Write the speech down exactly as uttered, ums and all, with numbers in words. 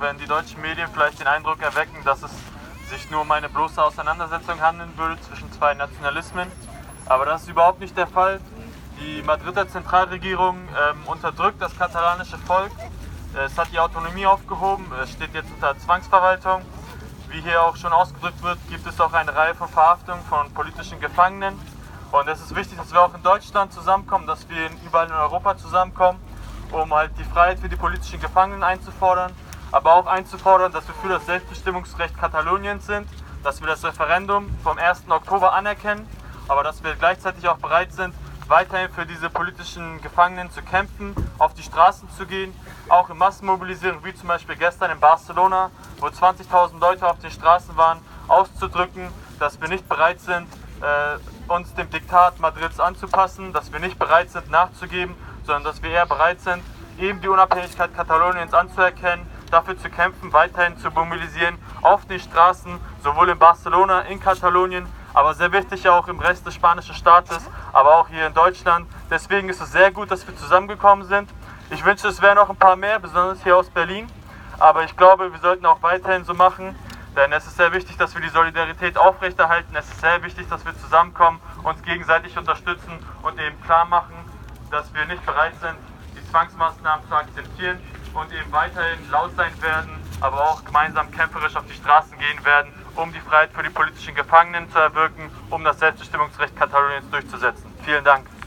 wenn die deutschen Medien vielleicht den Eindruck erwecken, dass es sich nur um eine bloße Auseinandersetzung handeln würde zwischen zwei Nationalismen. Aber das ist überhaupt nicht der Fall. Die Madrider Zentralregierung ähm, unterdrückt das katalanische Volk. Es hat die Autonomie aufgehoben, es steht jetzt unter Zwangsverwaltung. Wie hier auch schon ausgedrückt wird, gibt es auch eine Reihe von Verhaftungen von politischen Gefangenen. Und es ist wichtig, dass wir auch in Deutschland zusammenkommen, dass wir überall in Europa zusammenkommen, um halt die Freiheit für die politischen Gefangenen einzufordern, aber auch einzufordern, dass wir für das Selbstbestimmungsrecht Kataloniens sind, dass wir das Referendum vom ersten Oktober anerkennen, aber dass wir gleichzeitig auch bereit sind, weiterhin für diese politischen Gefangenen zu kämpfen, auf die Straßen zu gehen, auch in Massenmobilisierung, wie zum Beispiel gestern in Barcelona, wo zwanzigtausend Leute auf den Straßen waren, auszudrücken, dass wir nicht bereit sind, äh, uns dem Diktat Madrids anzupassen, dass wir nicht bereit sind nachzugeben, sondern dass wir eher bereit sind, eben die Unabhängigkeit Kataloniens anzuerkennen, dafür zu kämpfen, weiterhin zu mobilisieren auf den Straßen, sowohl in Barcelona, in Katalonien, aber sehr wichtig auch im Rest des spanischen Staates, aber auch hier in Deutschland. Deswegen ist es sehr gut, dass wir zusammengekommen sind. Ich wünsche, es wären noch ein paar mehr, besonders hier aus Berlin. Aber ich glaube, wir sollten auch weiterhin so machen, denn es ist sehr wichtig, dass wir die Solidarität aufrechterhalten. Es ist sehr wichtig, dass wir zusammenkommen, uns gegenseitig unterstützen und eben klar machen, dass wir nicht bereit sind, die Zwangsmaßnahmen zu akzeptieren und eben weiterhin laut sein werden, aber auch gemeinsam kämpferisch auf die Straßen gehen werden, um die Freiheit für die politischen Gefangenen zu erwirken, um das Selbstbestimmungsrecht Kataloniens durchzusetzen. Vielen Dank.